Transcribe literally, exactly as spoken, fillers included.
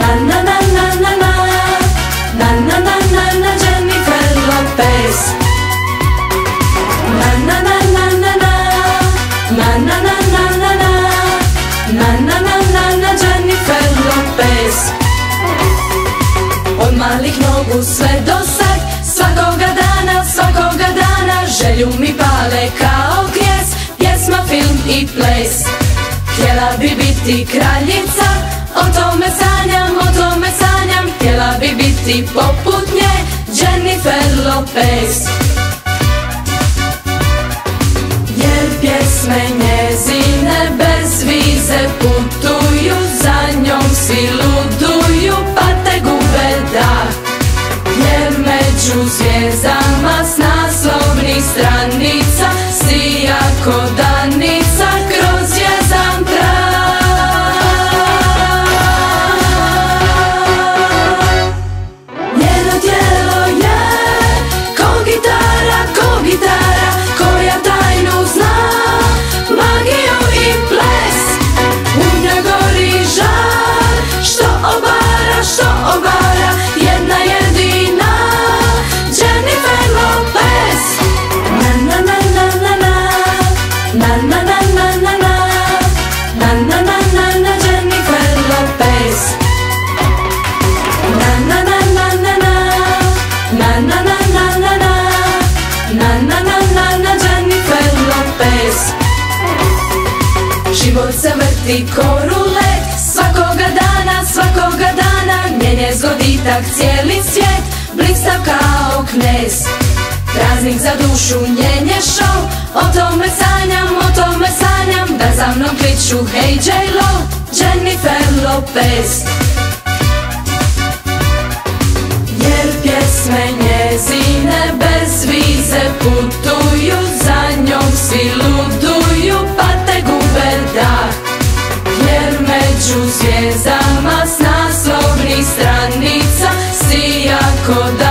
Na na na na na na, na na na na na Jennifer Lopez. Na na na na na na, na na na na na na, na na na na na Jennifer Lopez. Od malih nogu sve do sad, svakoga dana, svakoga dana želju mi pale kao kjes, pjesma, film i ples. Htjela bi biti kraljica, o tome sanjam, o tome sanjam. Htjela bi biti poput nje, Jennifer Lopez. Jer pjesme njezine bez vize putuju, za njom svi luduju pa te gube dah. Jer među zvijezdama s naslovnih stranica sija ko danica kroz jezan prah. Njeno tijelo je ko gitara, ko gitara koja tajnu zna, magiju i ples. U njoj gori žar što obara, što obara, jedna jedina Jennifer Lopez. Na na na na na na, na na na na na na, na na na na na Jennifer Lopez. Na na na na na na, na na na na na na, na na na na na Jennifer Lopez. Život se vrti ko rulet, svakoga dana, svakoga dana. Njen je zgoditak cijeli svijet, blikstav kao knez. Praznik za dušu, njen je show, o tome sanjam, o tome sanjam. Da za mnom kliču hey J-Lo, Jennifer Lopez. Jer pjesme njezine bez vize putuju, za njom svi luduju pa te gube dah. Jer među zvijezdama s naslovnih stranica sija ko da